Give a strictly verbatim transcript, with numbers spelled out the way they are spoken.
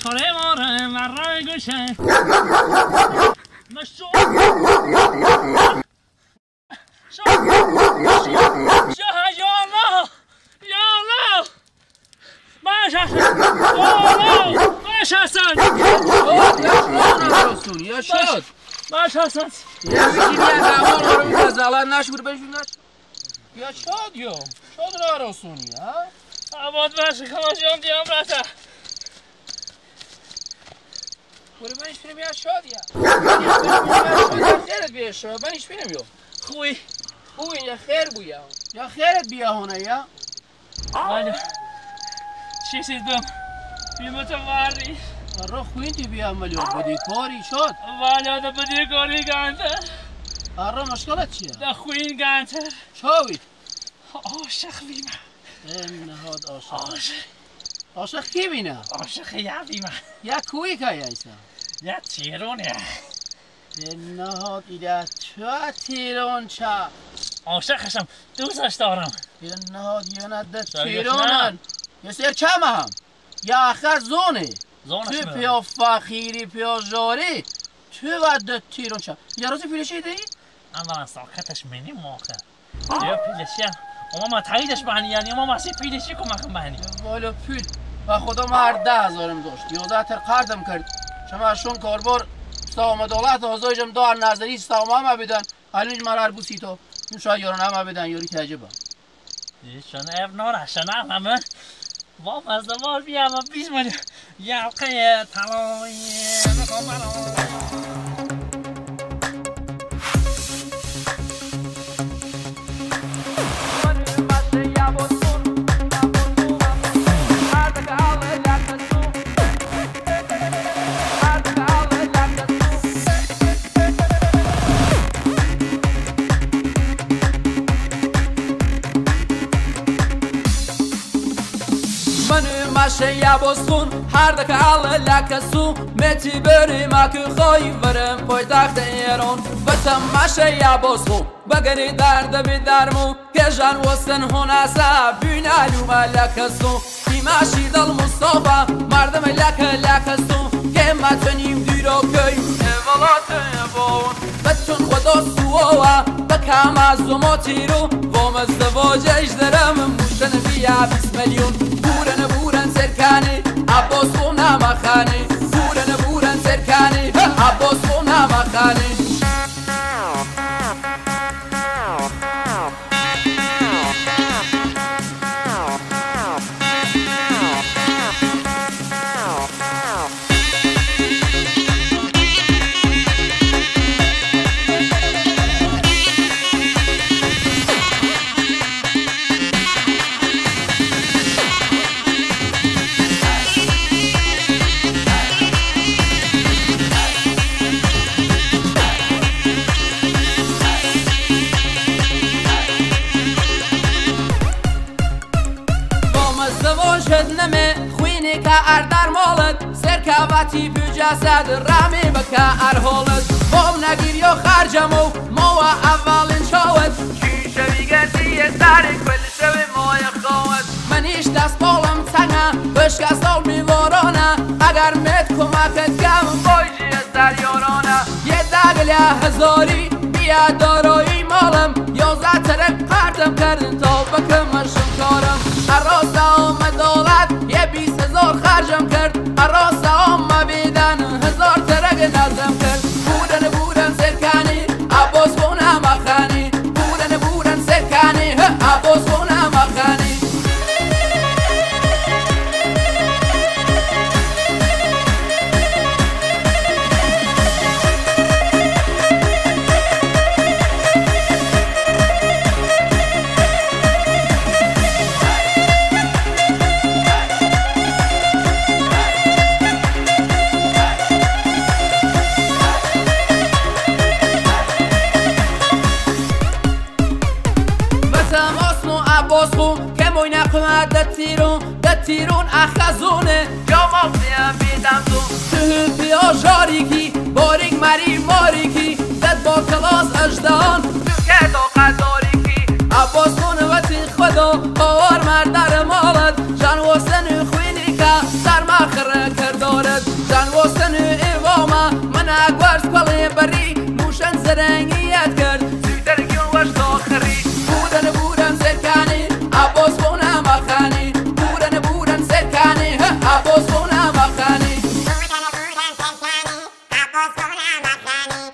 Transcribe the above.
چاره ماره مرای گوشه مشو شو شو یا الله یا الله باش حسن یا الله باش حسن یا شاد باش حسن یا میگی بیا همان رو میزالن نشور بشونش یا شاد یا شاد را رسونی ها عباد باش کماشیام دیام رسه برای من ایشونیم یا شاد یا خیرت بیا شاد من ایشونیم یا خوی خوی یا خیر بویا یا خیرت بیا هونه یا بله چی سید بم بیمت واری رو خوین تی بیا ملیو بدی کاری شد بله دا بدی کاری گانتر رو مشکلت چیه؟ دا خوین گانتر چاوید؟ عاشق بیمه این نهاد عاشق عاشق عاشق کی بینه؟ عاشق یا بیمه یا کوی که یایسا؟ یا تیرونه این نهاد ایده چه تیرون چه؟ عاشقشم دوستش دارم این نهاد یه نده تیرونن یه سر چمه هم یا آخر زونه تو پیا فخیری پیا جاری تو ود تیرون چه؟ یه روزی پیلشی داری؟ اما ساکتش منی موقع یا پیلشی اما ما تاییدش بهنی یعنی اما ما سی پیلشی کمکم بهنی والا پیل و خدا ما هر ده هزارم داشت یازده تر قردم کرد شما شون کاربار ساوم دولت آزایجم دار نظری ساوم همه بدن حالیج مرار بوسی تو این شاید یاران همه بدن یاری تعجبه ایشان اب نارشن همه با مزدوار بیام و بیش من یلقه تلایی ماشي بوسون هردك على لكسو متي بري ماك خوي ورم پایتخت ایران بتم ماشي بوسون بگری درد بدرمو کجان وسن هناسا بینالو ملکسو کی ماشي دل مصطفى مردم لك لكسو که ما تنیم دیرو کی اولات بون بتون خدا سووا بکام از موتیرو قوم ازدواج اجدرم مشتن بیا بیست میلیون بورن بورن سرکانی عباس و نمخانی بورن بورن سرکانی عباس و نمخانی اردر مالت سرکواتی بجسد رامی بکا ارهولت خوب نگیر یا خرجمو ما اولین شاوت کی شوی گردی سری کل شوی مای خواهد منیش دست بالم تنها بشکستال میوارانه اگر مت کمکت کم بایجی از دریارانه یه دقل یا هزاری بیا دارایی مالم یازده ترک قردم کردن تا بکمشم کارم راست آمد دولت یه بیست هزار خرجم کرد راست آمد بیدن هزار ترک نزم کرد بودن بودن سرکانی عباس و نمخانی بودن بودن سرکانی عباس و نمخانی دتیرون دتیرون اخزونه یا مافیا بیدم تو تو پیا جاریکی باریک مری ماریکی دت با کلاس اجدان تو که تو قداریکی عباس خونه و تی خدا آوار مردر مالت جان و سن خوینی که سر مخره کردارد از خونه مخنی